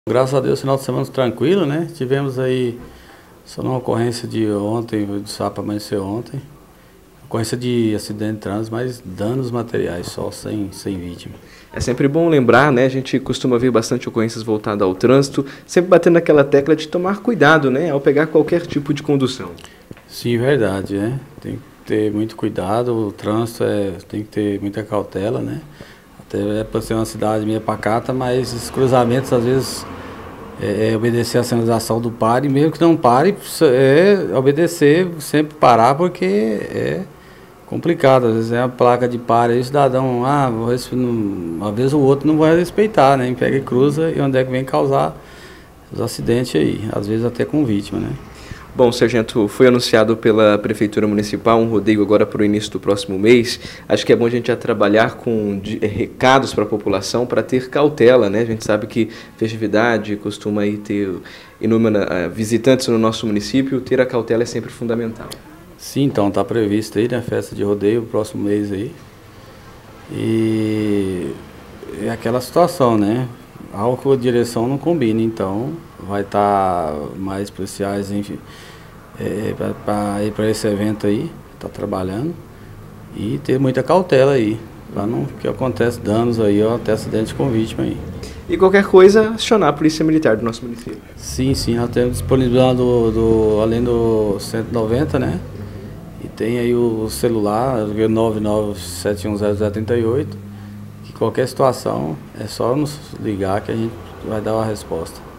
Graças a Deus, final de semana tranquilo, né? Tivemos aí só uma ocorrência de ontem, do sábado amanheceu ontem. Ocorrência de acidente de trânsito, mas danos materiais, só sem vítima. É sempre bom lembrar, né? A gente costuma ver bastante ocorrências voltadas ao trânsito, sempre batendo naquela tecla de tomar cuidado, né? Ao pegar qualquer tipo de condução. Sim, verdade, né? Tem que ter muito cuidado, o trânsito tem que ter muita cautela, né? Até para ser uma cidade meio pacata, mas esses cruzamentos às vezes obedecer a sinalização do pare, mesmo que não pare, obedecer, sempre parar, porque é complicado. Às vezes é a placa de pare, aí o cidadão, uma vez o outro não vai respeitar, né? Pega e cruza, e onde é que vem causar os acidentes aí, às vezes até com vítima, né? Bom, sargento, foi anunciado pela Prefeitura Municipal um rodeio agora para o início do próximo mês. Acho que é bom a gente já trabalhar com recados para a população para ter cautela, né? A gente sabe que festividade costuma aí ter inúmeros visitantes no nosso município, ter a cautela é sempre fundamental. Sim, então está previsto aí, né, festa de rodeio, próximo mês aí. E é aquela situação, né? Álcool e direção não combina, então vai estar mais policiais, enfim, para ir para esse evento aí, tá trabalhando e ter muita cautela aí, para não que aconteça danos aí ou até acidente com vítima aí. E qualquer coisa, acionar a Polícia Militar do nosso município. Sim, nós temos disponibilidade além do 190, né? E tem aí o celular, 997100038, que qualquer situação é só nos ligar que a gente vai dar uma resposta.